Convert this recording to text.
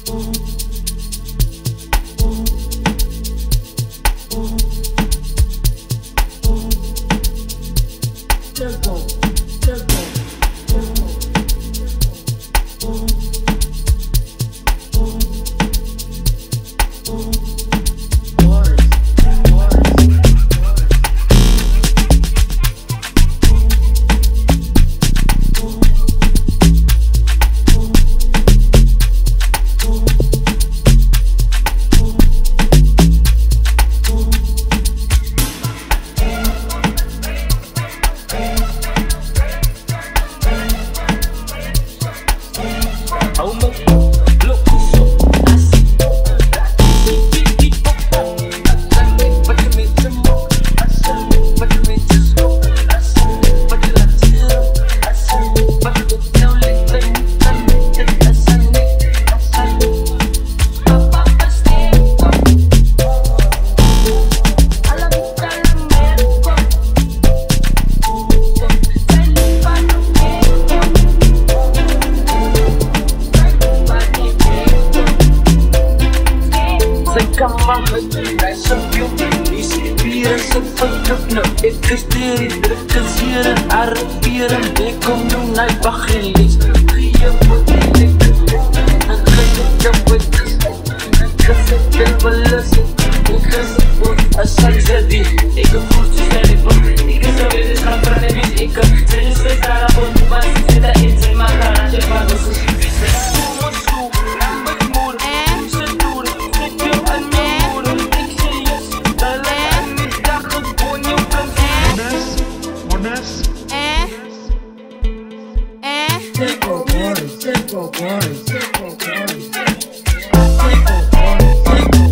Ik gesteer die drukkenseren, arreperen. Ik kom nu naar Bachelis. Gie op die likken. En geef op het is. Ik gezet in balans. Ik gezet voor een sanzadi. Ik heb goed te stellen voor. Ik heb zo weer eens gaan praten met ik. Ze is weer daar aan het maar ze zit daarin. Ze maakt haar aan je maar dus ik wist het. Simple boys.